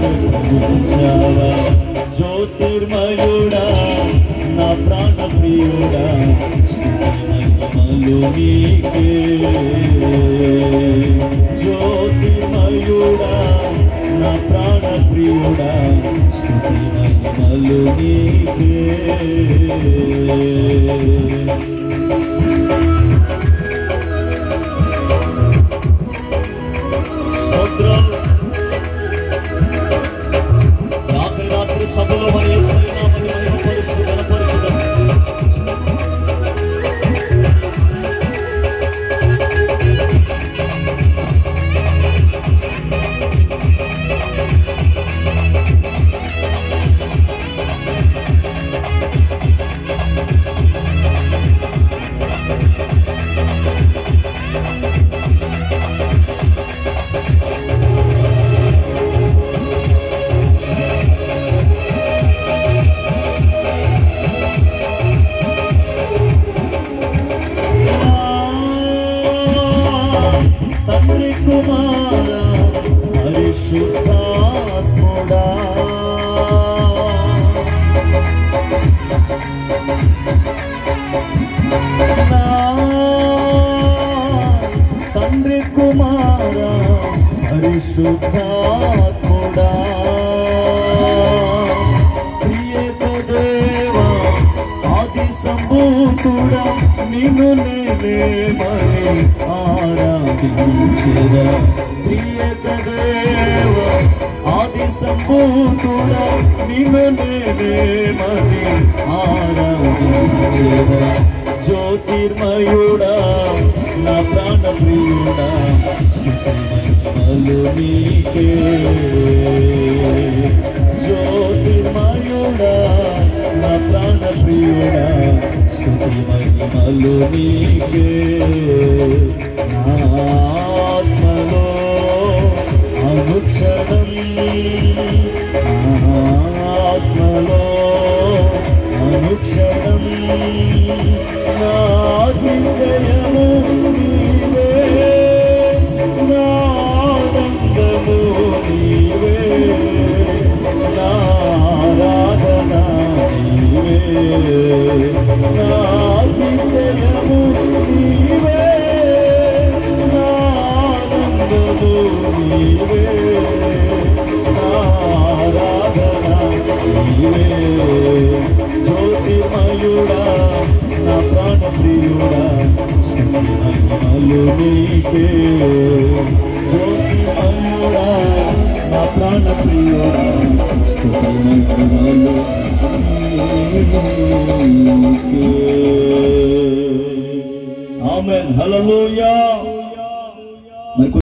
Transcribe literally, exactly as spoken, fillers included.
ఉంచావా జ్యోతిర్మయుడా నా ప్రాణ ప్రియుడా స్తుతి మహిమలు నీకే జ్యోతిర్మయుడా నా ప్రాణ ప్రియుడా స్తుతి మహిమలు నీకే రాత్రి రాత్రి సభలో మన యేసయ్య నామమును మహిమపరుస్తూ గణపరచుదాం. తండ్రి కుమార పరిశుద్ధాత్ముడా తండ్రి కుమార పరిశుద్ధాత్ముడా ప్రియత దేవా ఆది సంభూతుడా నిన్ను నేనేమని ఆరాధించెదా ప్రియత దేవా ఆది సంభూతుడా నిన్ను నేనేమని ఆరాధించెదా జ్యోతిర్మయుడా నా ప్రాణ ప్రియుడా స్తుతి మహిమలు నీకే జ్యోతిర్మయుడా నా ప్రాణ ప్రియుడా స్తుతి మహిమలు నీకే నా ఆత్మలో అనుక్షణం నా ఆత్మలో అనుక్షణం నా అతిశయము నీవే నా ఆనందము నీవే నా ఆరాధన నీవే నా అతిశయము నీవే నా ఆనందము నీవే నా ఆరాధన నీవే జ్యోతిర్మయుడా నా ప్రాణ ప్రియుడా స్తుతి మహిమలు నీకే జ్యోతిర్మయుడా నా ప్రాణ ప్రియుడా స్తుతి మహిమలు నీకే. ఆమేన్ హల్లెలూయా.